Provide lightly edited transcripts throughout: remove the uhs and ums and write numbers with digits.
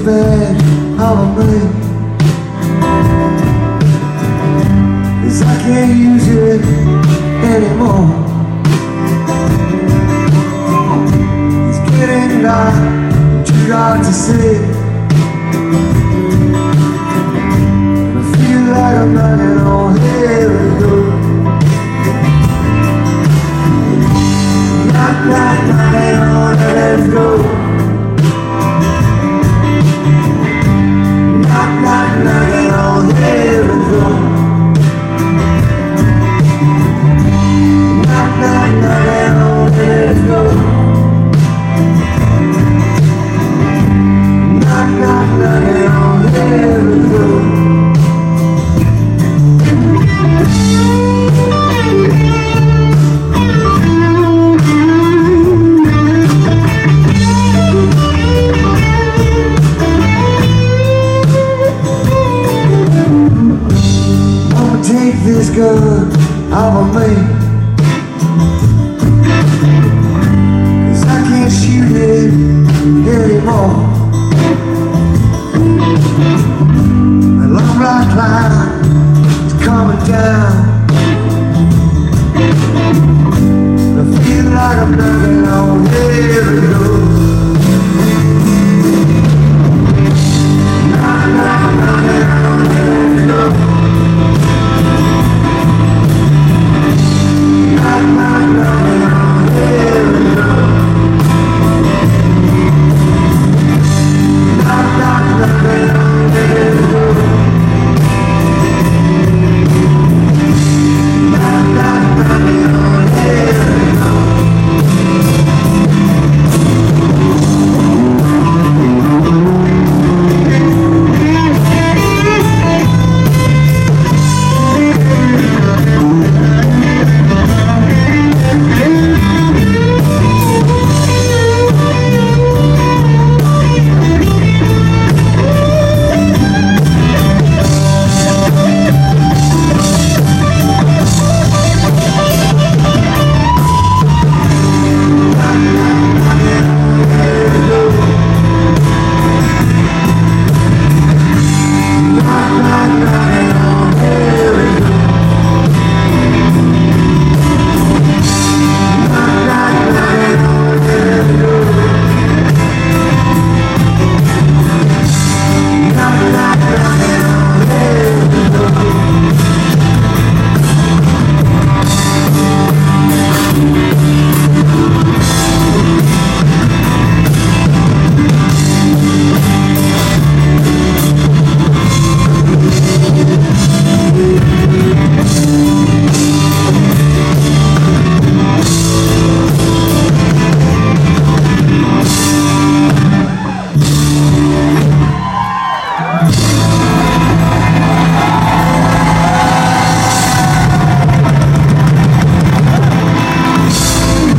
bad of me, 'cause I can't use it anymore. It's getting dark, too dark to see, and I feel like I'm knocking on heaven's door. Knock, knock, knocking on heaven's door. Knock, knock, knocking on heaven's door. Knock, knock, knocking on heaven's door. Knock, knock, knocking on heaven's door. Take this gun off of me, 'cause I can't shoot it anymore. The long black cloud is coming down. I feel like I'm knocking on heaven's door. Knock, knock, knocking on heaven's door. Knock, knock, knocking on heaven's door. Knock, knock, knocking on heaven's door. Knock, knock, knocking on heaven's door.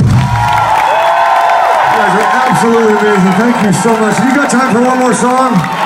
Absolutely amazing. Thank you so much. You got time for one more song?